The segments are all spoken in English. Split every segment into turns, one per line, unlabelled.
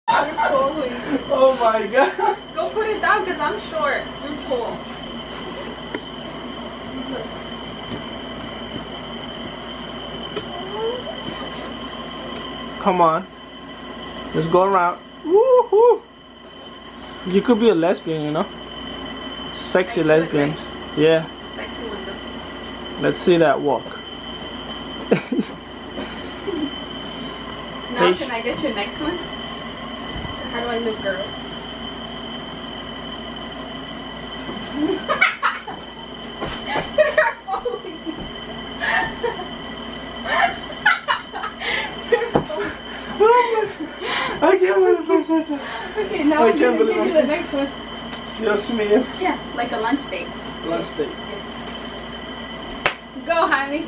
You're pulling.
Oh my god.
Go put it down because I'm short. You're full.
Come on. Let's go around. Woohoo! You could be a lesbian, you know? Sexy lesbian. Yeah.
Sexy window.
Let's see that walk.
Now can I get your next one? So how do I look, girls? They're falling.
I can't believe I said that.
Okay, now I'm gonna give you the next one.
Dios mío.
Yeah, like a lunch date.
Lunch date.
Yeah. Go, honey.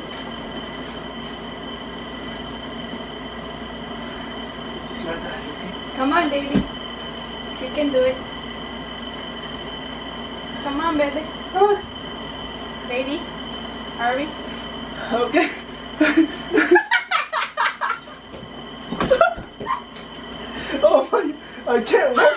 This is my daddy.
Come on, baby. You can do it. Come on, baby. Baby, hurry.
Okay. Oh my, I can't walk